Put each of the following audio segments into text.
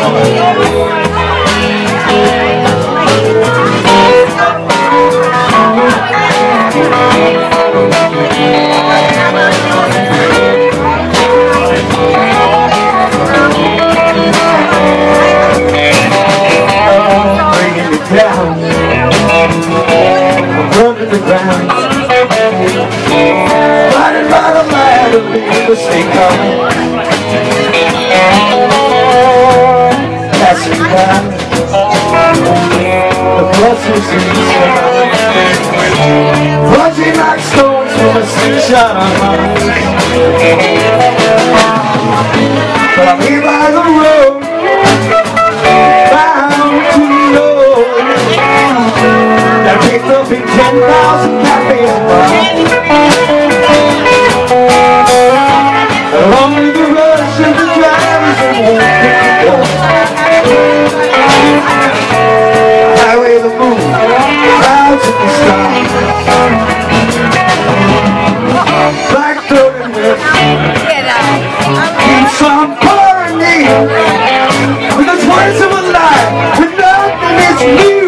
Under the ground, blinded by the light of the mistake coming, passing by the buses in the sky, plunging like stones from a slingshot on mine. But I'm here by the road, bound to the road that picked up in 10,000 cafes under the rush of the drivers that won't pick up. Highway the moon, clouds in the sky, black-throated whip keeps on pouring me with the words of a lie, with nothing is new.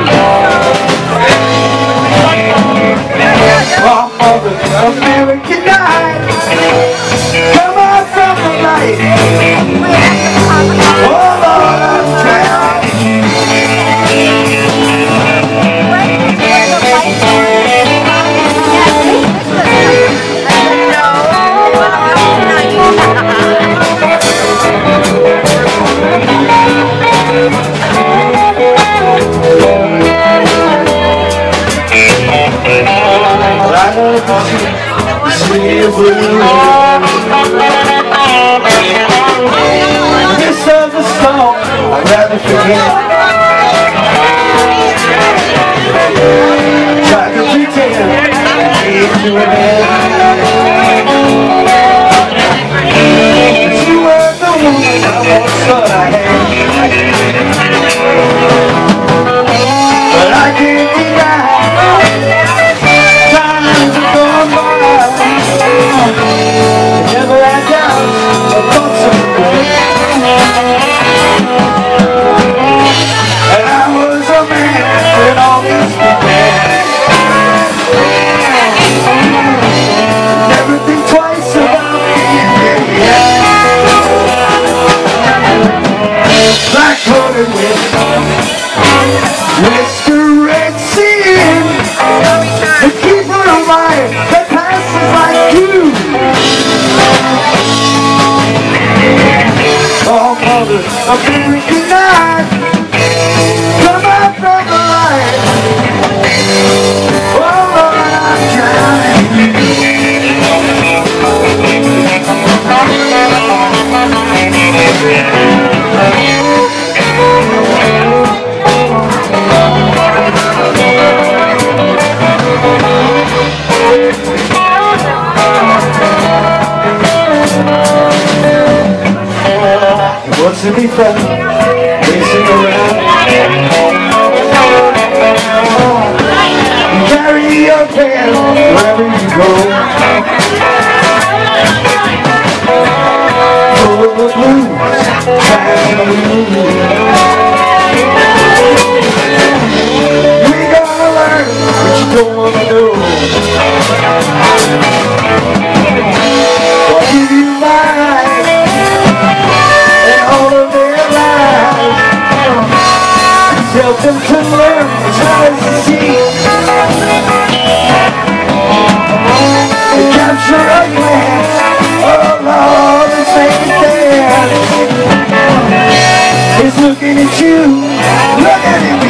American night, come out from the light. Oh Lord, I'm drowning. This of the song I'd rather forget. Try to pretend into an end, but you were the woman I once thought I had. But I can't deny times have gone by. Never had doubts or thoughts of regret. And I was a man when all this began. Never think twice about me, yeah. Black-coated with Mr. Red Sea, the keeper of life that passes like you. Oh, mother, American night, come out from the light. Oh, Lord, I'm drowning. What's to be found, racing around. You carry your pen wherever you go, full of the blues, trying to lose. We gotta learn what you don't want to know. I'll give you life and all of their lives. Help them to learn as well as to see. To capture a glance, oh Lord, and make it dance. He's looking at you, look at him.